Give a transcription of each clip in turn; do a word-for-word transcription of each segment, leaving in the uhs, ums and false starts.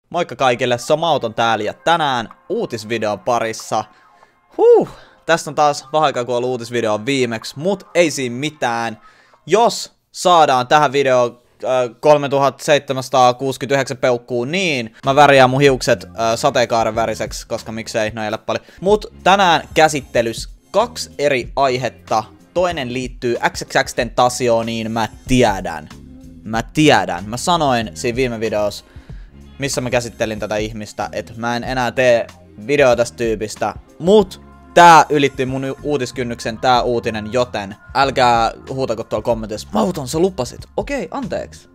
Moikka kaikille, Somauton täällä ja tänään uutisvideon parissa. Huh, tästä on taas vähän aikaa kun on ollut uutisvideo viimeksi, mut ei siinä mitään. Jos saadaan tähän videoon äh, kolmetuhattaseitsemänsataakuusikymmentäyhdeksän peukkuu, niin mä värjään mun hiukset äh, sateenkaaren väriseksi, koska miksei, no ei ole paljon. Mut tänään käsittelys kaksi eri aihetta. Toinen liittyy X X X-tentacioniin, mä tiedän. Mä tiedän. Mä sanoin siinä viime videossa, missä mä käsittelin tätä ihmistä, että mä en enää tee videoa tästä tyypistä, mut tää ylitti mun uutiskynnyksen, tää uutinen, joten älkää huutako tuolla kommentissa, Mauton, sä lupasit. Okei, anteeksi.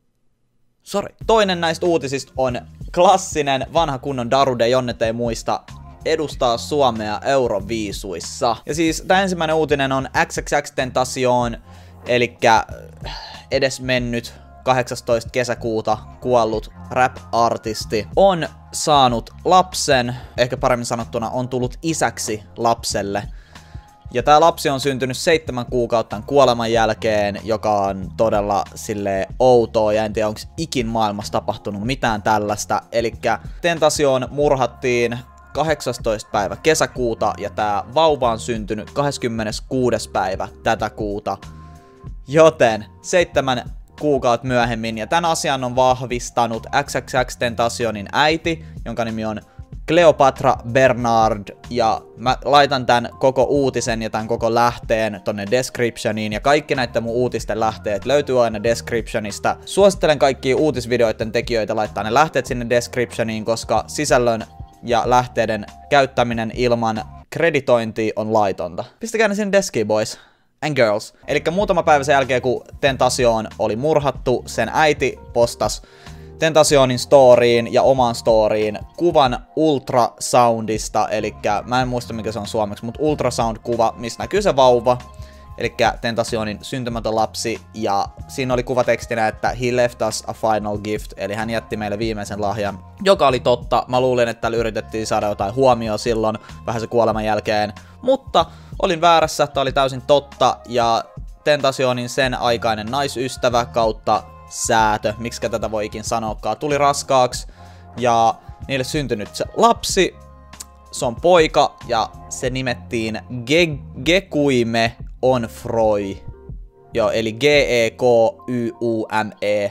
Sori. Toinen näistä uutisista on klassinen vanha kunnon Darude, jonnet ei muista, edustaa Suomea Euroviisuissa. Ja siis tää ensimmäinen uutinen on X X X-Tentacion, elikkä edesmennyt kahdeksastoista kesäkuuta kuollut rap-artisti on saanut lapsen, ehkä paremmin sanottuna on tullut isäksi lapselle. Ja tää lapsi on syntynyt seitsemän kuukautta kuoleman jälkeen, joka on todella silleen outoa ja en tiedä onko ikin maailmassa tapahtunut mitään tällaista. Elikkä Tentacion murhattiin kahdeksastoista päivä kesäkuuta ja tää vauva on syntynyt kahdeskymmeneskuudes päivä tätä kuuta. Joten seitsemän kuukautta myöhemmin, ja tämän asian on vahvistanut X X X-Tentacionin äiti, jonka nimi on Cleopatra Bernard, ja mä laitan tämän koko uutisen ja tämän koko lähteen tonne descriptioniin, ja kaikki näiden mun uutisten lähteet löytyy aina descriptionista. Suosittelen kaikkia uutisvideoiden tekijöitä laittaa ne lähteet sinne descriptioniin, koska sisällön ja lähteiden käyttäminen ilman kreditointia on laitonta. Pistäkää ne sinne deskiin, boys and girls. Elikkä muutama päivä sen jälkeen, kun Tentacion oli murhattu, sen äiti postas Tentacionin storyin ja omaan storyin kuvan ultrasoundista, elikkä mä en muista mikä se on suomeksi, mutta ultrasound-kuva, missä näkyy se vauva, elikkä Tentacionin syntymätön lapsi, ja siinä oli kuvatekstinä, että he left us a final gift, eli hän jätti meille viimeisen lahjan, joka oli totta. Mä luulin, että täällä yritettiin saada jotain huomioon silloin, vähän se kuoleman jälkeen, mutta olin väärässä, tää oli täysin totta, ja Tentacionin sen aikainen naisystävä kautta säätö, miksikä tätä voi ikin sanoakaan, tuli raskaaksi, ja niille syntynyt se lapsi, se on poika, ja se nimettiin Ge Gekuime Onfroy. Joo, eli G E K Y U M E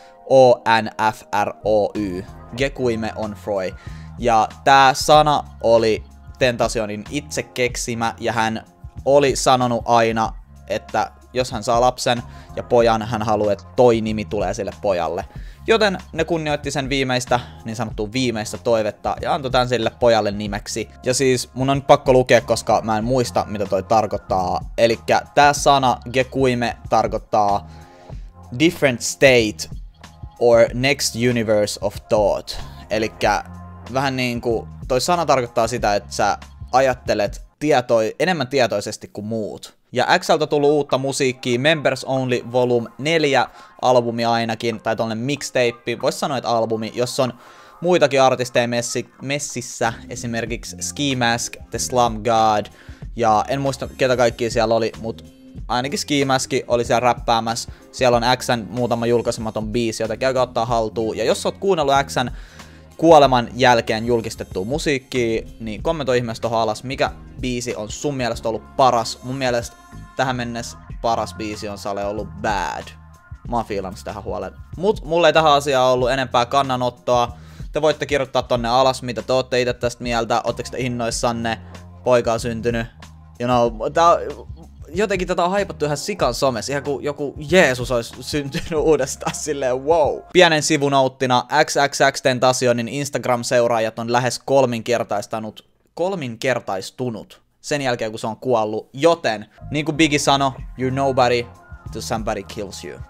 O N F R O Y. Gekuime Onfroy. Ja tää sana oli Tentacionin itse keksimä, ja hän oli sanonut aina, että jos hän saa lapsen ja pojan, hän haluaa, että toi nimi tulee sille pojalle. Joten ne kunnioitti sen viimeistä, niin sanottua viimeistä toivetta, ja antoi tän sille pojalle nimeksi. Ja siis mun on nyt pakko lukea, koska mä en muista, mitä toi tarkoittaa. Elikkä tää sana Gekuime tarkoittaa different state or next universe of thought. Elikkä vähän niinku, toi sana tarkoittaa sitä, että sä ajattelet tietoi, enemmän tietoisesti kuin muut. Ja Xltä tullut uutta musiikkia, Members Only Volume neljä albumi ainakin, tai tollanen mixtape, vois sanoa, että albumi, jossa on muitakin artisteja messi, messissä, esimerkiksi Ski Mask, The Slum God, ja en muista ketä kaikkia siellä oli, mut ainakin Ski Mask oli siellä räppäämässä, siellä on Xn muutama julkaisematon biisi, jota käykää ottaa haltuun, ja jos oot kuunnellut Xn kuoleman jälkeen julkistettua musiikkia, niin kommentoi ihmeessä tohon alas, mikä biisi on sun mielestä ollut paras. Mun mielestä tähän mennessä paras biisi on Sale ollut Bad. Mä oon fiilannut tähän huoleen. Mut mulle ei tähän asiaan ollut enempää kannanottoa. Te voitte kirjoittaa tonne alas, mitä te ootte itse tästä mieltä. Ootteko te innoissanne? Poika on syntynyt. You know, tää, jotenkin tätä on haipattu ihan sikan somessa, ihan kuin joku Jeesus olisi syntynyt uudestaan, silleen wow. Pienen sivunouttina, X X X-Tentacionin Instagram-seuraajat on lähes kolminkertaistanut, kolminkertaistunut sen jälkeen, kun se on kuollut, joten, niin kuin Biggie sanoi, you're nobody till somebody kills you.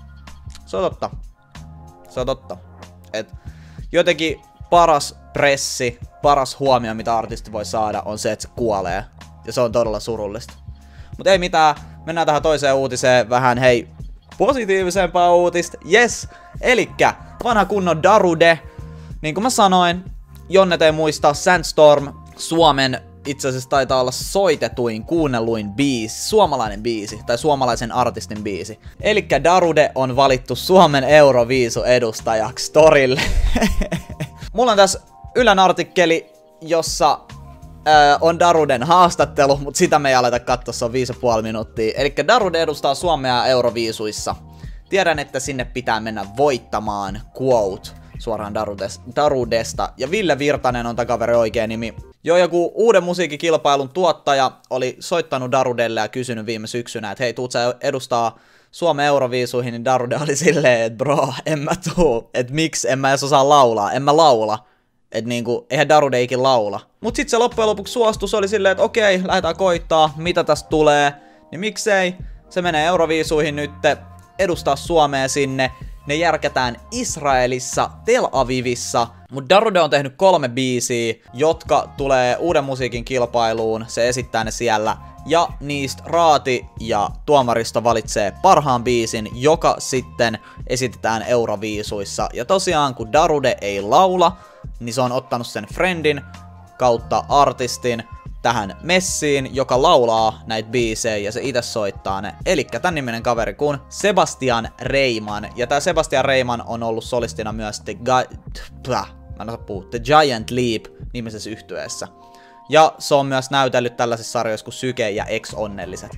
Se on totta. Se on totta. Et jotenkin paras pressi, paras huomio, mitä artisti voi saada, on se, että se kuolee. Ja se on todella surullista. Mut ei mitään, mennään tähän toiseen uutiseen, vähän hei, positiivisempaa uutista, yes! Elikkä, vanha kunnon Darude, niin kuin mä sanoin, jonnet ei muista, Sandstorm, Suomen itse asiassa taitaa olla soitetuin, kuunnelluin biisi, suomalainen biisi, tai suomalaisen artistin biisi. Elikkä Darude on valittu Suomen Euroviisu edustajaksi torille. Mulla on tässä Ylen artikkeli, jossa öö, on Daruden haastattelu, mutta sitä me ei aleta katsoa, se on viisi ja puoli minuuttia. Elikkä Darude edustaa Suomea Euroviisuissa. Tiedän, että sinne pitää mennä voittamaan, quote, suoraan Darudesta. Ja Ville Virtanen on takaveri oikea nimi. Jo joku uuden musiikkikilpailun tuottaja oli soittanut Darudelle ja kysynyt viime syksynä, että hei, tuut sä edustaa Suomen Euroviisuihin, niin Darude oli silleen, että bro, en mä tuu, että miksi en mä edes osaa laulaa, en mä laula. Että niinku, eihän Darude ikin laula. Mut sit se loppujen lopuksi suostui, se oli silleen, että okei, lähdetään koittaa, mitä tästä tulee. Niin miksei, se menee Euroviisuihin nytte, edustaa Suomea sinne. Ne järkätään Israelissa, Tel Avivissa. Mut Darude on tehnyt kolme biisiä, jotka tulee uuden musiikin kilpailuun. Se esittää ne siellä. Ja niistä Raati ja tuomaristo valitsee parhaan biisin, joka sitten esitetään Euroviisuissa. Ja tosiaan, kun Darude ei laula, niin se on ottanut sen friendin kautta artistin tähän messiin, joka laulaa näitä biisejä ja se itse soittaa ne. Elikkä tän niminen kaveri kuin Sebastian Reiman. Ja tää Sebastian Reiman on ollut solistina myös The, Ga- Plah, mä en osaa puhua, The Giant Leap nimisessä yhtyeessä. Ja se on myös näytellyt tällaisissa sarjoissa kuin Syke ja Ex-onnelliset.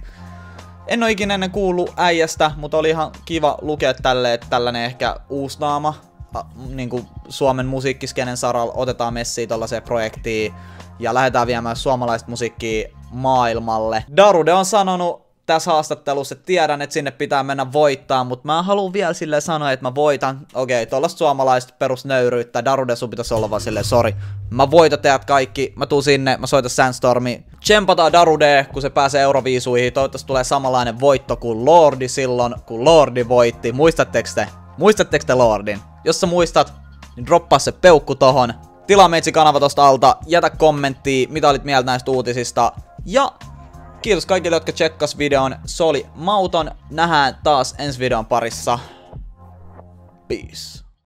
En oo ikinä ennen kuullut äijästä, mutta oli ihan kiva lukea tälle, että tällainen ehkä uusi naama niin kuin Suomen musiikkiskenen saralla otetaan messiin tollaiseen projektiin ja lähdetään viemään suomalaista musiikkia maailmalle. Darude on sanonut tässä haastattelussa, että tiedän, että sinne pitää mennä voittaa, mutta mä haluan vielä silleen sanoa, että mä voitan. Okei, okay, tollaista suomalaista perusnöyryyttä. Darude sun pitäisi olla vaan silleen, sori. Mä voitan teidät kaikki, mä tuun sinne, mä soitan Sandstormi. Tsempataan Darude, kun se pääsee Euroviisuihin. Toivottavasti tulee samanlainen voitto kuin Lordi silloin, kun Lordi voitti. Muistatteko te? Muistatteko te Lordin? Jos sä muistat, niin droppaa se peukku tohon. Tilaa meitsi kanava tosta alta, jätä kommenttia, mitä olit mieltä näistä uutisista. Ja kiitos kaikille, jotka tsekkas videon. Se oli mauton. Nähdään taas ensi videon parissa. Peace.